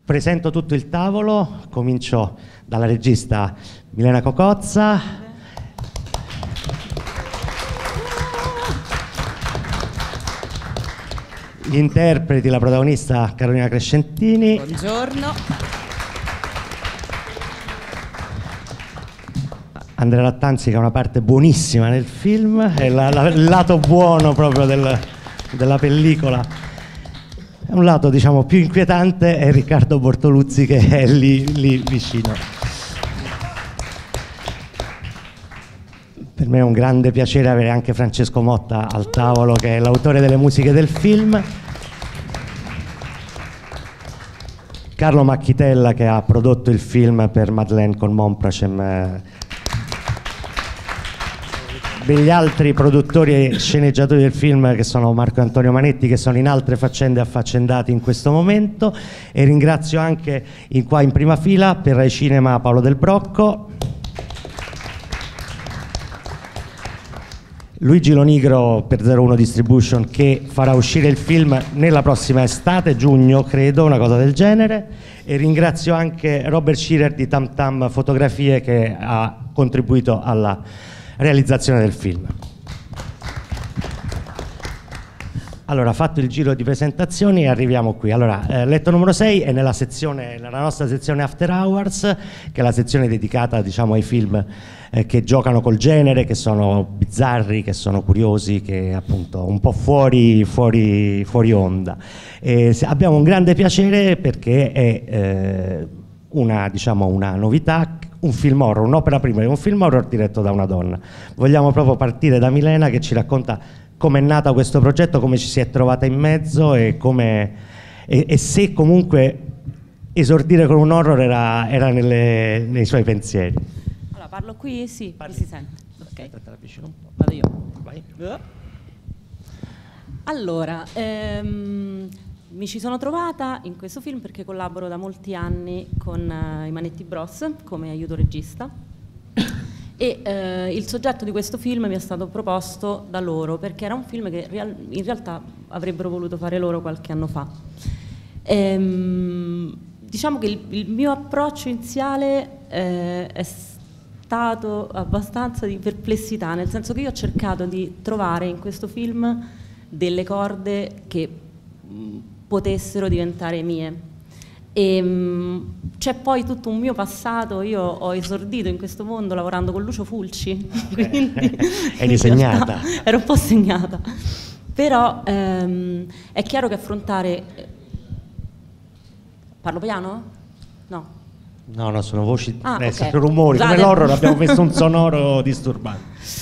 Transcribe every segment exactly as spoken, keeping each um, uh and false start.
Presento tutto il tavolo, comincio dalla regista Milena Cocozza. Gli interpreti, la protagonista Carolina Crescentini. Buongiorno. Andrea Lattanzi, che ha una parte buonissima nel film, è la, la, il lato buono proprio del, della pellicola. Un lato, diciamo, più inquietante è Riccardo Bortoluzzi, che è lì, lì vicino. Per me è un grande piacere avere anche Francesco Motta al tavolo, che è l'autore delle musiche del film. Carlo Macchitella, che ha prodotto il film per Madeleine con Monpracem, degli altri produttori e sceneggiatori del film, che sono Marco Antonio Manetti, che sono in altre faccende affaccendati in questo momento, e ringrazio anche in qua in prima fila per Rai Cinema Paolo Del Brocco, Luigi Lonigro per zero uno Distribution, che farà uscire il film nella prossima estate, giugno credo, una cosa del genere, e ringrazio anche Robert Schirer di Tam Tam Fotografie, che ha contribuito alla realizzazione del film. Allora, fatto il giro di presentazioni, arriviamo qui. Allora, eh, letto numero sei è nella sezione, nella nostra sezione After Hours, che è la sezione dedicata, diciamo, ai film eh, che giocano col genere, che sono bizzarri, che sono curiosi, che appunto un po' fuori, fuori, fuori onda. E abbiamo un grande piacere perché è eh, una, diciamo, una novità, un film horror, un'opera prima, un film horror diretto da una donna. Vogliamo proprio partire da Milena, che ci racconta come è nato questo progetto, come ci si è trovata in mezzo e, come, e, e se comunque esordire con un horror era, era nelle, nei suoi pensieri. Allora, parlo qui? Sì, Parli. mi si sente. Ok. Aspetta, te la avvicino un po'. Vado io. Vai. Allora, ehm, mi ci sono trovata in questo film perché collaboro da molti anni con uh, i Manetti Bros come aiuto regista, e uh, il soggetto di questo film mi è stato proposto da loro perché era un film che real in realtà avrebbero voluto fare loro qualche anno fa. Ehm, diciamo che il, il mio approccio iniziale eh, è stato abbastanza di perplessità, nel senso che io ho cercato di trovare in questo film delle corde che mh, potessero diventare mie. E c'è poi tutto un mio passato. Io ho esordito in questo mondo lavorando con Lucio Fulci, quindi eri segnata. Ero un po' segnata, però ehm, è chiaro che affrontare... Parlo piano? No. No, no, sono voci, ah, eh, okay. sono rumori, Scusate. come l'horror abbiamo messo un sonoro disturbante.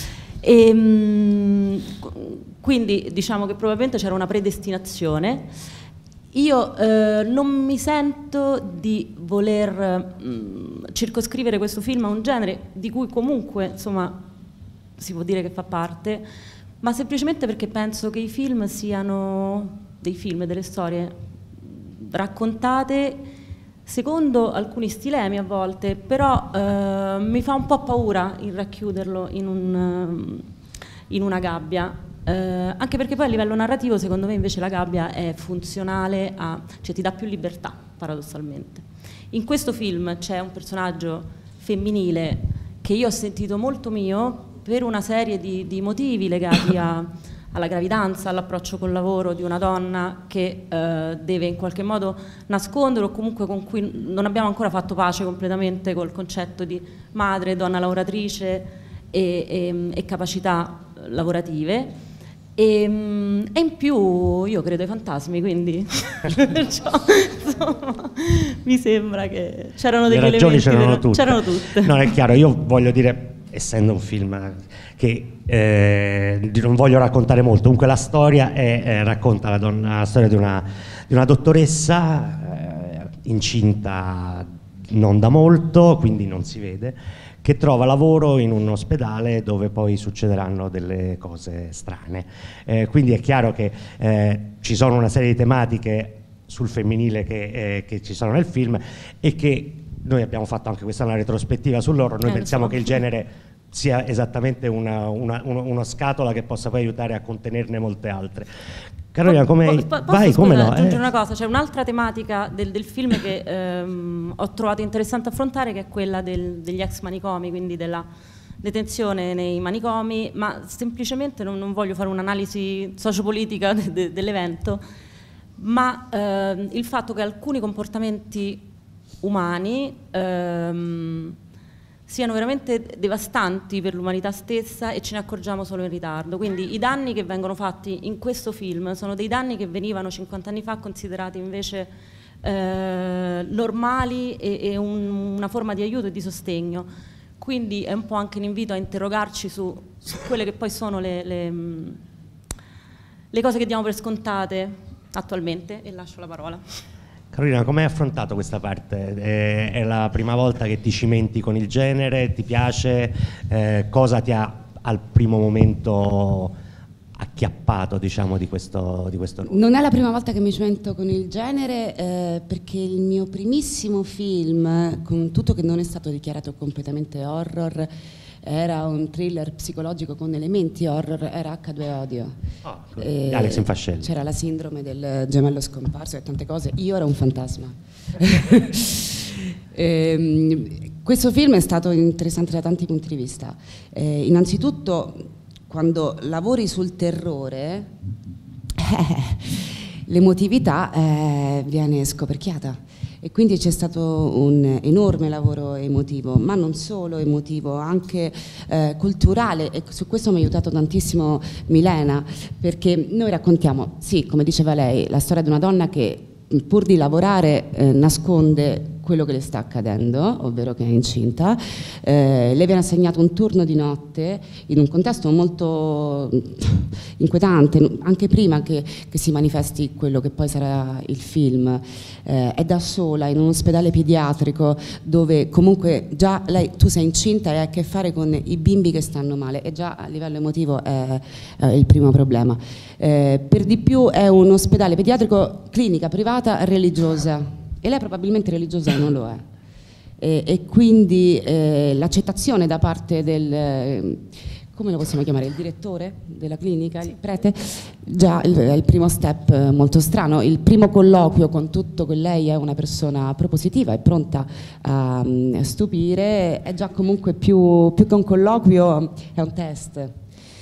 E, quindi diciamo che probabilmente c'era una predestinazione. Io eh, non mi sento di voler mh, circoscrivere questo film a un genere di cui comunque, insomma, si può dire che fa parte, ma semplicemente perché penso che i film siano dei film, delle storie raccontate secondo alcuni stilemi a volte, però eh, mi fa un po' paura il racchiuderlo in, un, in una gabbia. Eh, anche perché poi a livello narrativo secondo me invece la gabbia è funzionale a, cioè ti dà più libertà paradossalmente. In questo film c'è un personaggio femminile che io ho sentito molto mio per una serie di, di motivi legati a, alla gravidanza, all'approccio col lavoro di una donna che eh, deve in qualche modo nascondere, o comunque con cui non abbiamo ancora fatto pace completamente col concetto di madre, donna lavoratrice e, e, e capacità lavorative. E, e in più io credo ai fantasmi, quindi cioè, insomma, mi sembra che c'erano degli ragioni elementi c'erano vero, tutte. c'erano tutte. No, è chiaro, io voglio dire, essendo un film che eh, non voglio raccontare molto, comunque la storia è, eh, racconta la, donna, la storia di una, di una dottoressa eh, incinta non da molto, quindi non si vede, che trova lavoro in un ospedale dove poi succederanno delle cose strane. Eh, quindi è chiaro che eh, ci sono una serie di tematiche sul femminile che, eh, che ci sono nel film, e che noi abbiamo fatto anche quest'anno una retrospettiva sull'horror. Noi eh, pensiamo so. che il genere sia esattamente una, una, uno, una scatola che possa poi aiutare a contenerne molte altre. Carolina, come... Po- po- vai, come no? aggiungere Eh. una cosa, c'è un'altra tematica del, del film che ehm, ho trovato interessante affrontare, che è quella del, degli ex manicomi, quindi della detenzione nei manicomi, ma semplicemente non, non voglio fare un'analisi sociopolitica de, de, dell'evento, ma ehm, il fatto che alcuni comportamenti umani ehm, siano veramente devastanti per l'umanità stessa e ce ne accorgiamo solo in ritardo. Quindi i danni che vengono fatti in questo film sono dei danni che venivano cinquanta anni fa considerati invece eh, normali e, e un, una forma di aiuto e di sostegno. Quindi è un po' anche un invito a interrogarci su, su quelle che poi sono le, le, le cose che diamo per scontate attualmente, e lascio la parola. Carolina, come hai affrontato questa parte? È, è la prima volta che ti cimenti con il genere? Ti piace? Eh, cosa ti ha al primo momento acchiappato, diciamo, di questo, di questo ruolo? Non è la prima volta che mi cimento con il genere, eh, perché il mio primissimo film, con tutto che non è stato dichiarato completamente horror, era un thriller psicologico con elementi horror, era acca due Odio. Oh, eh, Alex Infascelli. C'era la sindrome del gemello scomparso e tante cose. Io ero un fantasma. e, questo film è stato interessante da tanti punti di vista. Eh, innanzitutto, quando lavori sul terrore, eh, l'emotività eh, viene scoperchiata. E quindi c'è stato un enorme lavoro emotivo, ma non solo emotivo, anche eh, culturale, e su questo mi ha aiutato tantissimo Milena, perché noi raccontiamo, sì, come diceva lei, la storia di una donna che pur di lavorare eh, nasconde quello che le sta accadendo, ovvero che è incinta. Eh, le viene assegnato un turno di notte in un contesto molto inquietante, anche prima che, che si manifesti quello che poi sarà il film. Eh, è da sola in un ospedale pediatrico dove comunque già lei, tu sei incinta e hai a che fare con i bimbi che stanno male, e già a livello emotivo è, è il primo problema. Eh, per di più è un ospedale pediatrico, clinica privata religiosa, e lei probabilmente religiosa non lo è, e, e quindi eh, l'accettazione da parte del, eh, come lo possiamo chiamare, il direttore della clinica, il prete, già il, è il primo step molto strano. Il primo colloquio con tutto che lei è una persona propositiva e pronta a, a stupire, è già comunque più, più che un colloquio, è un test.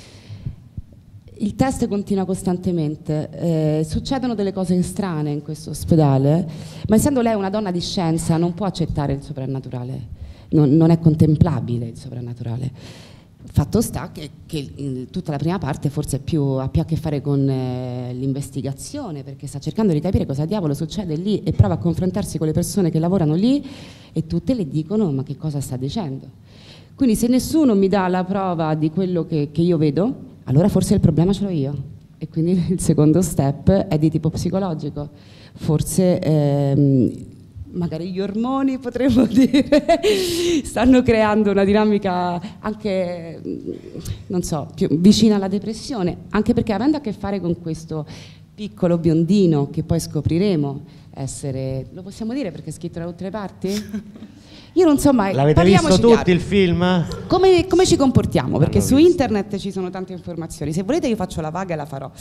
Il test continua costantemente, eh, succedono delle cose strane in questo ospedale, ma essendo lei una donna di scienza non può accettare il soprannaturale, non, non è contemplabile il soprannaturale. Fatto sta che, che in tutta la prima parte forse più, ha più a che fare con eh, l'investigazione, perché sta cercando di capire cosa diavolo succede lì e prova a confrontarsi con le persone che lavorano lì, e tutte le dicono: ma che cosa sta dicendo? Quindi se nessuno mi dà la prova di quello che, che io vedo, allora forse il problema ce l'ho io, e quindi il secondo step è di tipo psicologico. Forse ehm, magari gli ormoni, potremmo dire, stanno creando una dinamica anche, non so, più vicina alla depressione, anche perché avendo a che fare con questo piccolo biondino che poi scopriremo essere, lo possiamo dire perché è scritto da tutte le parti? Io non so mai. L'avete visto tutti chiaro. il film? Come, come ci comportiamo? Perché L'hanno su visto. internet ci sono tante informazioni. Se volete io faccio la vaga e la farò.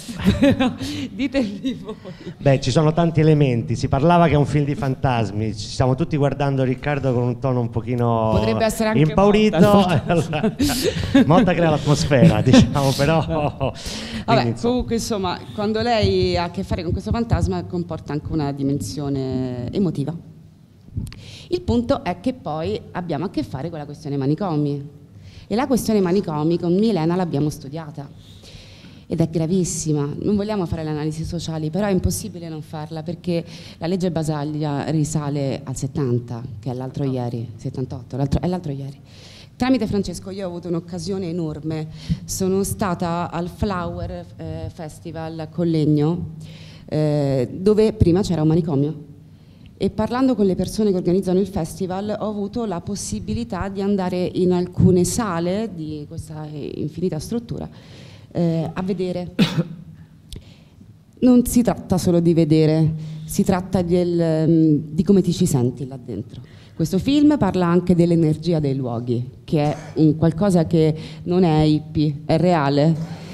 Ditemi voi. Beh, ci sono tanti elementi. Si parlava che è un film di fantasmi. Ci stiamo tutti guardando Riccardo con un tono un pochino Potrebbe essere anche impaurito. Motta. Motta crea l'atmosfera, diciamo, però. Vabbè, Quindi, insomma. comunque insomma, quando lei ha a che fare con questo fantasma comporta anche una dimensione emotiva. Il punto è che poi abbiamo a che fare con la questione manicomi, e la questione manicomi con Milena l'abbiamo studiata ed è gravissima. Non vogliamo fare le analisi sociali, però è impossibile non farla, perché la legge Basaglia risale al settanta, che è l'altro ieri, settantotto, l'altro, è l'altro ieri. Tramite Francesco io ho avuto un'occasione enorme, sono stata al Flower eh, Festival a Collegno, eh, dove prima c'era un manicomio. E parlando con le persone che organizzano il festival ho avuto la possibilità di andare in alcune sale di questa infinita struttura eh, a vedere. Non si tratta solo di vedere, si tratta del, di come ti ci senti là dentro. Questo film parla anche dell'energia dei luoghi, che è un qualcosa che non è hippie, è reale.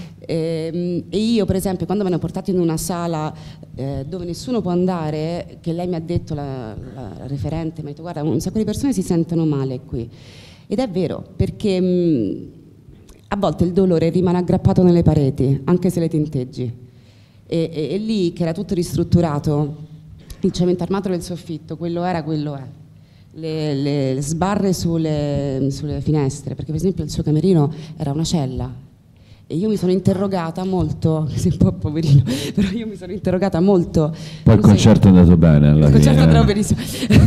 E, e io per esempio quando mi hanno portato in una sala eh, dove nessuno può andare, che lei mi ha detto, la, la referente, mi ha detto guarda, un sacco di persone si sentono male qui. Ed è vero, perché mh, a volte il dolore rimane aggrappato nelle pareti, anche se le tinteggi. E, e, e lì, che era tutto ristrutturato, il cemento armato del soffitto, quello era, quello è. Le, le sbarre sulle, sulle finestre, perché per esempio il suo camerino era una cella. E io mi sono interrogata molto, sei un po' poverino, però io mi sono interrogata molto. Poi il concerto sei... è andato bene alla il fine. concerto è andato benissimo.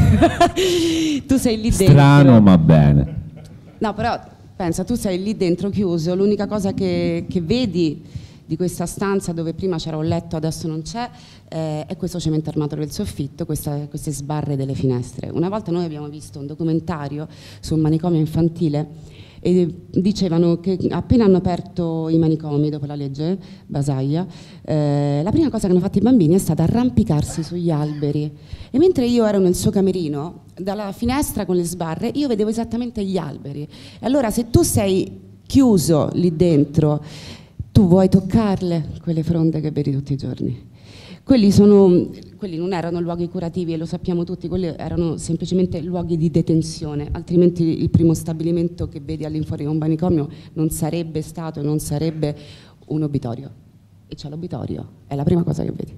Tu sei lì dentro. Strano ma bene. No, però pensa, tu sei lì dentro chiuso, l'unica cosa che, che vedi di questa stanza dove prima c'era un letto, adesso non c'è, eh, è questo cemento armato del soffitto, questa, queste sbarre delle finestre. Una volta noi abbiamo visto un documentario su un manicomio infantile e dicevano che appena hanno aperto i manicomi dopo la legge Basaglia, eh, la prima cosa che hanno fatto i bambini è stata arrampicarsi sugli alberi, e mentre io ero nel suo camerino, dalla finestra con le sbarre, io vedevo esattamente gli alberi. E allora se tu sei chiuso lì dentro, tu vuoi toccarle quelle fronde che vedi tutti i giorni? Quelli, sono, quelli non erano luoghi curativi, e lo sappiamo tutti, quelli erano semplicemente luoghi di detenzione, altrimenti il primo stabilimento che vedi all'infuori di un manicomio non sarebbe stato e non sarebbe un obitorio. E c'è l'obitorio, è la prima cosa che vedi.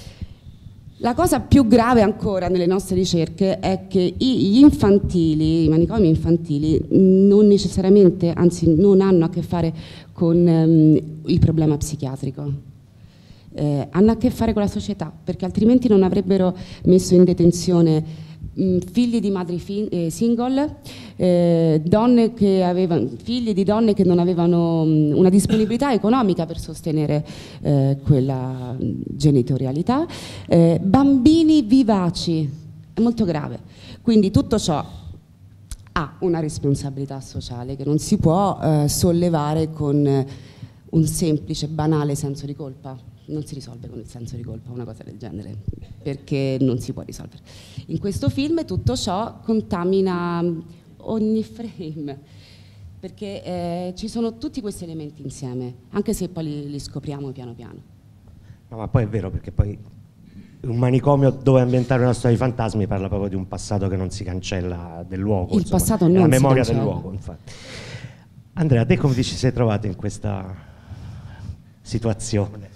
La cosa più grave ancora nelle nostre ricerche è che gli infantili, i manicomi infantili, non necessariamente, anzi non hanno a che fare con um, il problema psichiatrico. Eh, hanno a che fare con la società, perché altrimenti non avrebbero messo in detenzione mh, figli di madri fi eh, single, eh, donne che avevano, figli di donne che non avevano mh, una disponibilità economica per sostenere eh, quella genitorialità, eh, bambini vivaci, è molto grave. Quindi tutto ciò ha una responsabilità sociale che non si può eh, sollevare con eh, un semplice, banale senso di colpa. Non si risolve con il senso di colpa una cosa del genere, perché non si può risolvere. In questo film tutto ciò contamina ogni frame, perché eh, ci sono tutti questi elementi insieme, anche se poi li, li scopriamo piano piano. No, ma poi è vero, perché poi un manicomio dove ambientare una storia di fantasmi parla proprio di un passato che non si cancella del luogo. Il insomma, passato non la si memoria cancella. del luogo, infatti. Andrea, te come ti ci sei trovato in questa situazione?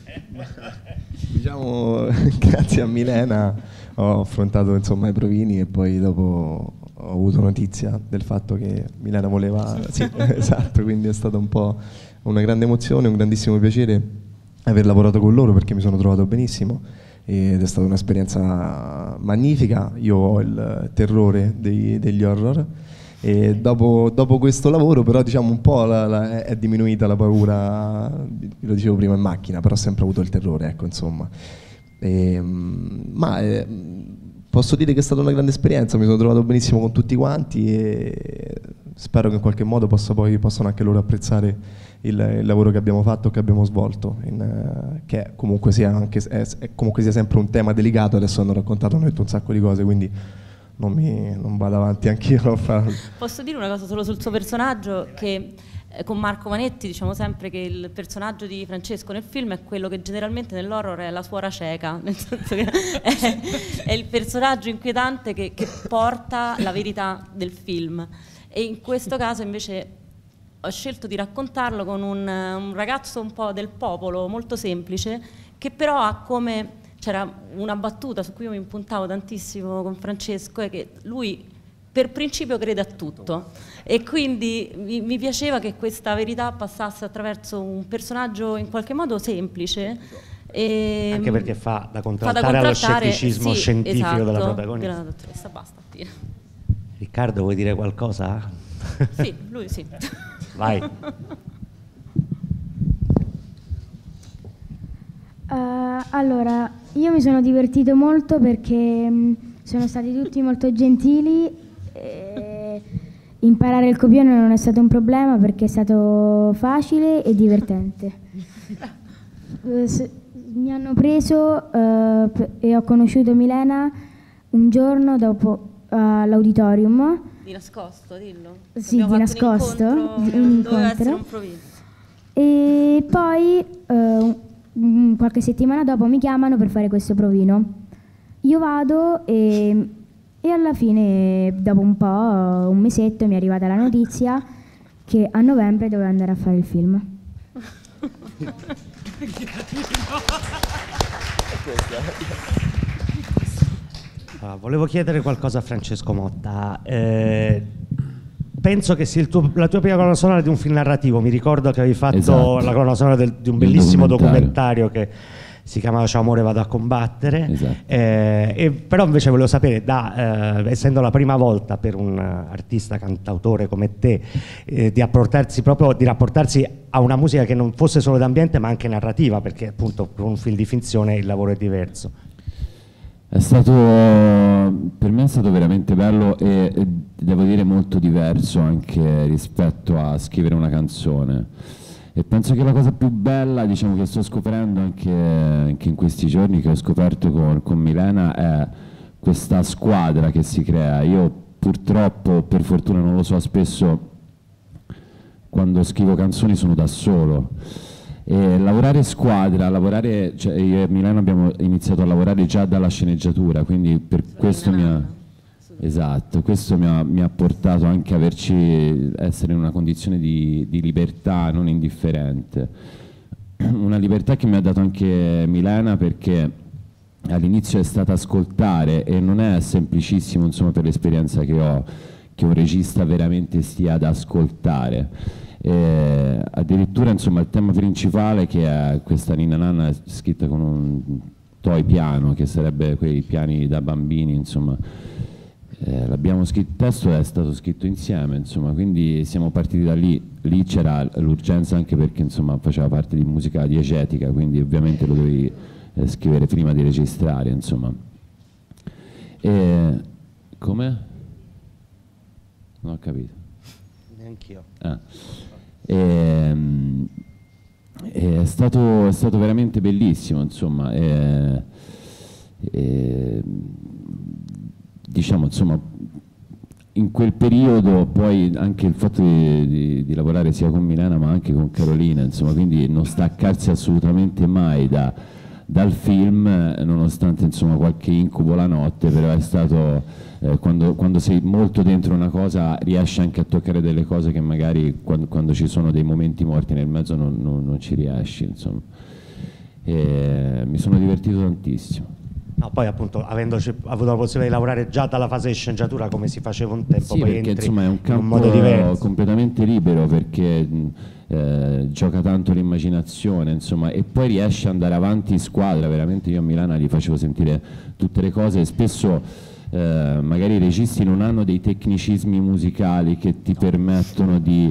Diciamo, grazie a Milena ho affrontato insomma i provini, e poi dopo ho avuto notizia del fatto che Milena voleva, sì, esatto, quindi è stata un po' una grande emozione, un grandissimo piacere aver lavorato con loro, perché mi sono trovato benissimo ed è stata un'esperienza magnifica. Io ho il terrore dei, degli horror, e dopo, dopo questo lavoro però diciamo un po' la, la, è diminuita la paura, lo dicevo prima in macchina, però ho sempre avuto il terrore, ecco, insomma. E, ma eh, posso dire che è stata una grande esperienza, mi sono trovato benissimo con tutti quanti, e spero che in qualche modo possa poi, possano anche loro apprezzare il, il lavoro che abbiamo fatto, che abbiamo svolto, in, che comunque sia, anche, è, è comunque sia sempre un tema delicato. Adesso hanno raccontato, hanno detto un sacco di cose, quindi Non, mi, non vado avanti anch'io a farlo. Posso dire una cosa solo sul suo personaggio, che eh, con Marco Manetti diciamo sempre che il personaggio di Francesco nel film è quello che generalmente nell'horror è la suora cieca, nel senso che è, è il personaggio inquietante che, che porta la verità del film, e in questo caso invece ho scelto di raccontarlo con un, un ragazzo un po' del popolo, molto semplice, che però ha come... C'era una battuta su cui io mi impuntavo tantissimo con Francesco, è che lui per principio crede a tutto, e quindi mi, mi piaceva che questa verità passasse attraverso un personaggio in qualche modo semplice. E anche perché fa da contraltare, fa da allo contraltare, scetticismo sì, scientifico esatto, della protagonista. della dottoressa, basta. Tira. Riccardo, vuoi dire qualcosa? Sì, lui sì. Vai. Uh, allora, io mi sono divertito molto perché mh, sono stati tutti molto gentili, e imparare il copione non è stato un problema perché è stato facile e divertente. Uh, se, mi hanno preso uh, e ho conosciuto Milena un giorno dopo, uh, all'auditorium. Di nascosto, dillo. Sì, Abbiamo di fatto nascosto, Un incontro, di- un doveva incontro. essere un provino. E poi eh, mm, qualche settimana dopo mi chiamano per fare questo provino. Io vado e, e alla fine, dopo un po', un mesetto, mi è arrivata la notizia che a novembre dovevo andare a fare il film. Ah, volevo chiedere qualcosa a Francesco Motta. Eh, penso che sia il tuo- la tua prima colonna sonora di un film narrativo. Mi ricordo che avevi fatto Esatto. la colonna sonora del- di un Del bellissimo documentario. documentario che si chiamava Ciao amore vado a combattere. Esatto. Eh, e però invece volevo sapere, da, eh, essendo la prima volta per un eh, artista cantautore come te, eh, di apportarsi proprio di rapportarsi a una musica che non fosse solo d'ambiente ma anche narrativa, perché appunto con un film di finzione il lavoro è diverso. È stato, per me è stato veramente bello e, e devo dire molto diverso anche rispetto a scrivere una canzone. E penso che la cosa più bella, diciamo, che sto scoprendo anche, anche in questi giorni, che ho scoperto con, con Milena, è questa squadra che si crea. Io purtroppo, per fortuna non lo so, spesso quando scrivo canzoni sono da solo. E lavorare in squadra, lavorare, cioè io e Milena abbiamo iniziato a lavorare già dalla sceneggiatura, quindi per questo mi ha, esatto, questo mi ha, mi ha portato anche a averci, essere in una condizione di, di libertà non indifferente. Una libertà che mi ha dato anche Milena, perché all'inizio è stata ascoltare, e non è semplicissimo, insomma, per l'esperienza che ho, che un regista veramente stia ad ascoltare. Eh, addirittura, insomma, il tema principale, che è questa Ninna Nanna, è scritta con un toy piano, che sarebbe quei piani da bambini, insomma, eh, l'abbiamo scritto, il testo è stato scritto insieme, insomma, quindi siamo partiti da lì. Lì c'era l'urgenza anche perché, insomma, faceva parte di musica diegetica, quindi ovviamente lo dovevi eh, scrivere prima di registrare, insomma. E come? Non ho capito. Neanch'io. Ah. E, e è, stato, è stato veramente bellissimo, insomma. E, e, diciamo, insomma, in quel periodo poi anche il fatto di, di, di lavorare sia con Milena ma anche con Carolina, insomma, quindi non staccarsi assolutamente mai da, dal film, nonostante, insomma, qualche incubo la notte, però è stato... Eh, quando, quando sei molto dentro una cosa riesci anche a toccare delle cose che magari quando, quando ci sono dei momenti morti nel mezzo non, non, non ci riesci, insomma. E mi sono divertito tantissimo. No, poi appunto, avendo avuto la possibilità di lavorare già dalla fase di sceneggiatura come si faceva un tempo, Sì, poi perché entri insomma è un in campo un modo diverso. completamente libero, perché eh, gioca tanto l'immaginazione, insomma, e poi riesci ad andare avanti in squadra. Veramente io a Milano gli facevo sentire tutte le cose, e spesso Eh, magari i registi non hanno dei tecnicismi musicali che ti permettono di,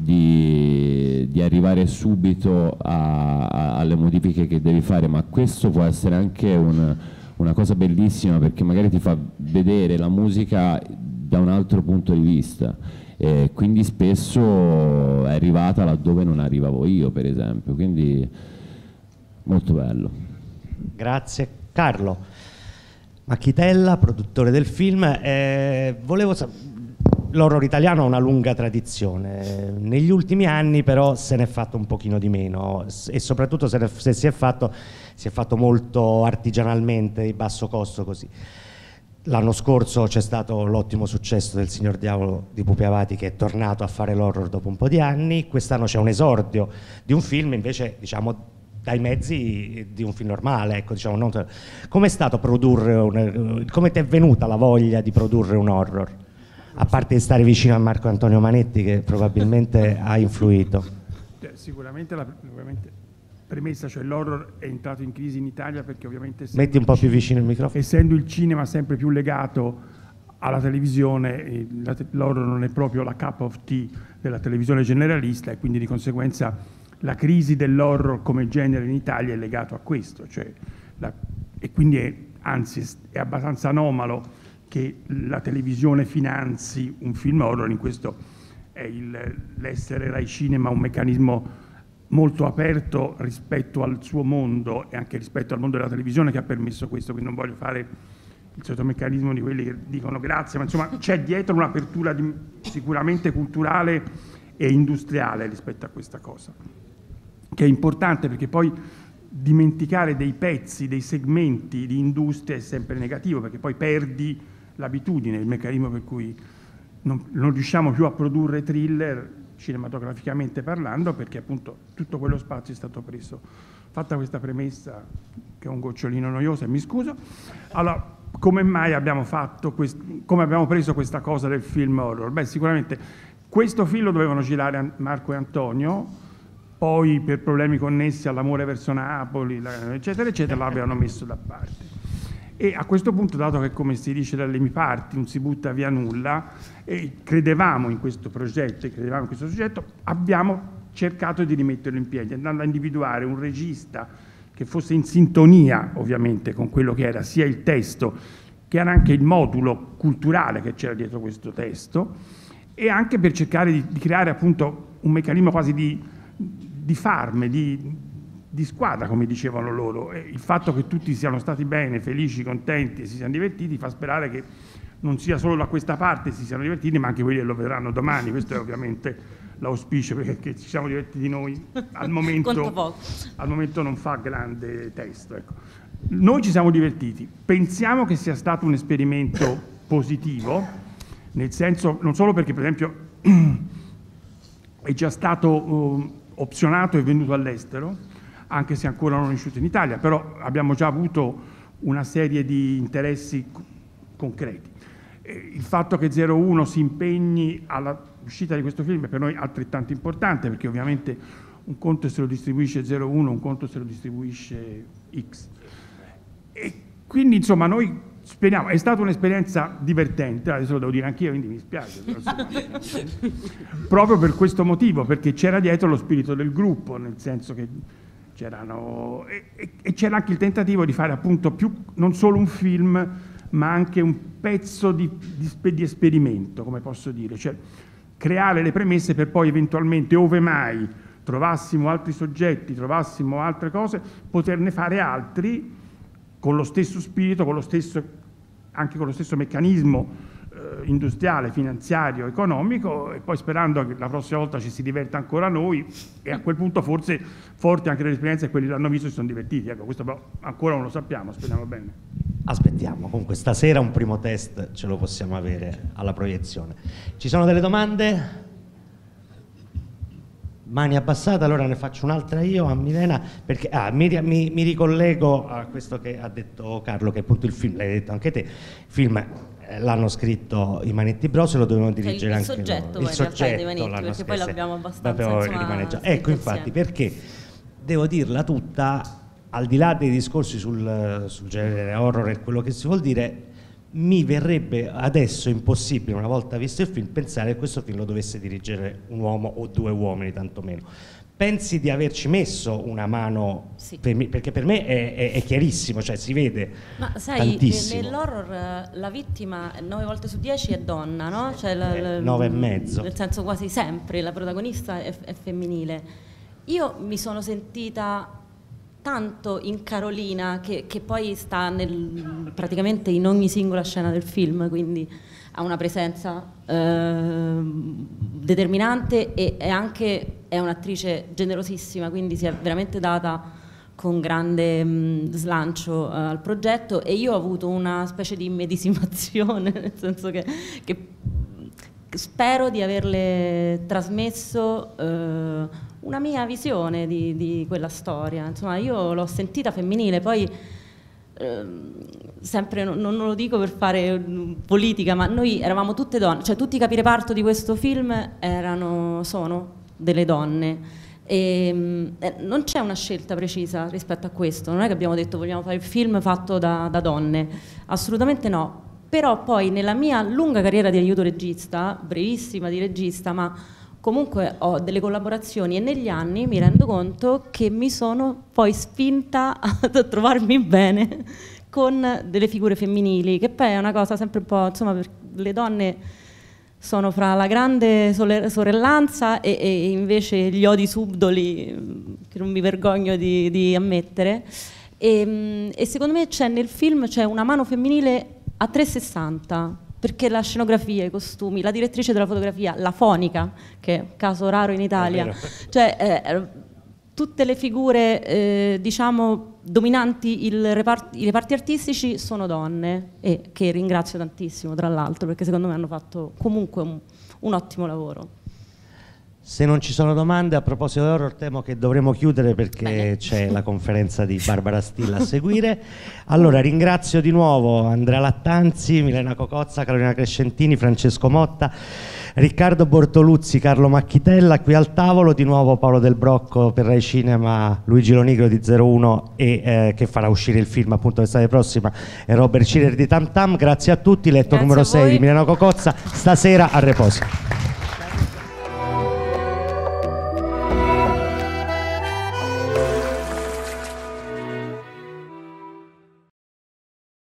di, di arrivare subito a, a, alle modifiche che devi fare, ma questo può essere anche un, una cosa bellissima, perché magari ti fa vedere la musica da un altro punto di vista, e quindi spesso è arrivata laddove non arrivavo io, per esempio, quindi molto bello. Grazie. Carlo Macchitella, produttore del film. Eh, volevo sa- l'horror italiano ha una lunga tradizione, negli ultimi anni però se ne è fatto un pochino di meno, e soprattutto se, ne, se si è fatto si è fatto molto artigianalmente, di basso costo, così. L'anno scorso c'è stato l'ottimo successo del Signor Diavolo di Pupi Avati, che è tornato a fare l'horror dopo un po' di anni. Quest'anno c'è un esordio di un film invece, diciamo, dai mezzi di un film normale, ecco, diciamo, non... Come è stato produrre, un... come ti è venuta la voglia di produrre un horror? A parte di stare vicino a Marco Antonio Manetti, che probabilmente ha influito. Eh, sicuramente la ovviamente, premessa, cioè l'horror è entrato in crisi in Italia perché ovviamente... Metti un po' più vicino il microfono. Essendo il cinema sempre più legato alla televisione, l'horror non è proprio la cup of tea della televisione generalista, e quindi di conseguenza la crisi dell'horror come genere in Italia è legato a questo, cioè la, e quindi è, anzi è abbastanza anomalo che la televisione finanzi un film horror. In questo è il, l'essere Rai Cinema un meccanismo molto aperto rispetto al suo mondo e anche rispetto al mondo della televisione che ha permesso questo, quindi non voglio fare il solito meccanismo di quelli che dicono grazie, ma insomma c'è dietro un'apertura di, sicuramente culturale e industriale rispetto a questa cosa, che è importante perché poi dimenticare dei pezzi, dei segmenti di industria è sempre negativo, perché poi perdi l'abitudine, il meccanismo per cui non, non riusciamo più a produrre thriller cinematograficamente parlando, perché appunto tutto quello spazio è stato preso. Fatta questa premessa, che è un gocciolino noioso, e mi scuso, allora come mai abbiamo fatto questo, come abbiamo preso questa cosa del film horror? Beh, sicuramente questo film lo dovevano girare Marco e Antonio, poi per problemi connessi all'amore verso Napoli, eccetera, eccetera, l'avevano messo da parte. E a questo punto, dato che, come si dice dalle mie parti, non si butta via nulla, e credevamo in questo progetto e credevamo in questo soggetto, abbiamo cercato di rimetterlo in piedi, andando a individuare un regista che fosse in sintonia, ovviamente, con quello che era sia il testo, che era anche il modulo culturale che c'era dietro questo testo, e anche per cercare di, di creare appunto un meccanismo quasi di, di farme, di, di squadra, come dicevano loro. E il fatto che tutti siano stati bene, felici, contenti e si siano divertiti fa sperare che non sia solo da questa parte si siano divertiti, ma anche quelli che lo vedranno domani. Questo è ovviamente l'auspicio, perché ci siamo divertiti noi al momento, al momento non fa grande testo, ecco. Noi ci siamo divertiti, pensiamo che sia stato un esperimento positivo, nel senso, non solo perché per esempio è già stato uh, opzionato e venduto all'estero, anche se ancora non è uscito in Italia, però abbiamo già avuto una serie di interessi concreti. Il fatto che zero uno si impegni all'uscita di questo film è per noi altrettanto importante, perché ovviamente un conto se lo distribuisce zero uno, un conto se lo distribuisce X. E quindi insomma noi speriamo, è stata un'esperienza divertente, adesso lo devo dire anch'io, quindi mi spiace, però, insomma, proprio per questo motivo, perché c'era dietro lo spirito del gruppo, nel senso che c'erano, e, e c'era anche il tentativo di fare appunto più, non solo un film, ma anche un pezzo di, di, di esperimento, come posso dire, cioè creare le premesse per poi eventualmente, ove mai trovassimo altri soggetti, trovassimo altre cose, poterne fare altri con lo stesso spirito, con lo stesso, anche con lo stesso meccanismo eh, industriale, finanziario, economico, e poi sperando che la prossima volta ci si diverta ancora noi, e a quel punto forse forti anche dell'esperienza e quelli che l'hanno visto si sono divertiti. Ecco, questo però ancora non lo sappiamo, speriamo bene. Aspettiamo, comunque stasera un primo test ce lo possiamo avere alla proiezione. Ci sono delle domande? Mani abbassate, allora ne faccio un'altra io a Milena, perché ah, mi, mi, mi ricollego a questo che ha detto Carlo, che appunto il film, l'hai detto anche te, il film eh, l'hanno scritto i Manetti Bros e lo dovevano dirigere il, il anche soggetto, loro. Il soggetto dei Manetti, perché scritto, poi l'abbiamo abbastanza insomma, ecco, infatti, perché devo dirla tutta, al di là dei discorsi sul, sul genere horror e quello che si vuol dire, mi verrebbe adesso impossibile, una volta visto il film, pensare che questo film lo dovesse dirigere un uomo o due uomini, tantomeno. Pensi di averci messo una mano, sì, per me, perché per me è, è, è chiarissimo, cioè si vede. Ma sai, tantissimo. Nell'horror la vittima nove volte su dieci è donna, no? Cioè eh, nove e mezzo. Nel senso quasi sempre la protagonista è, è femminile. Io mi sono sentita tanto in Carolina, che, che poi sta nel, praticamente in ogni singola scena del film, quindi ha una presenza eh, determinante, e è anche è un'attrice generosissima, quindi si è veramente data con grande mh, slancio uh, al progetto, e io ho avuto una specie di immedesimazione, nel senso che, che spero di averle trasmesso uh, una mia visione di, di quella storia. Insomma, io l'ho sentita femminile, poi eh, sempre non, non lo dico per fare politica, ma noi eravamo tutte donne, cioè tutti i capireparto di questo film erano, sono delle donne, e eh, non c'è una scelta precisa rispetto a questo, non è che abbiamo detto vogliamo fare il film fatto da, da donne, assolutamente no. Però poi nella mia lunga carriera di aiuto regista, brevissima di regista, ma comunque ho delle collaborazioni, e negli anni mi rendo conto che mi sono poi spinta a trovarmi bene con delle figure femminili, che poi è una cosa sempre un po', insomma, per le donne sono fra la grande sorellanza e, e invece gli odi subdoli che non mi vergogno di, di ammettere, e, e secondo me c'è nel film c'è una mano femminile a trecentosessanta, perché la scenografia, i costumi, la direttrice della fotografia, la fonica, che è un caso raro in Italia, cioè eh, tutte le figure eh, diciamo dominanti il repart- i reparti artistici sono donne, e che ringrazio tantissimo tra l'altro, perché secondo me hanno fatto comunque un, un ottimo lavoro. Se non ci sono domande, a proposito di horror, temo che dovremo chiudere perché Bene. c'è la conferenza di Barbara Stilla a seguire. Allora ringrazio di nuovo Andrea Lattanzi, Milena Cocozza, Carolina Crescentini, Francesco Motta, Riccardo Bortoluzzi, Carlo Macchitella qui al tavolo, di nuovo Paolo Del Brocco per Rai Cinema, Luigi Lonigro di zero uno e eh, che farà uscire il film appunto l'estate prossima, e Robert Ciler di Tam Tam. Grazie a tutti, letto Grazie numero sei voi. di Milena Cocozza, stasera a Reposi.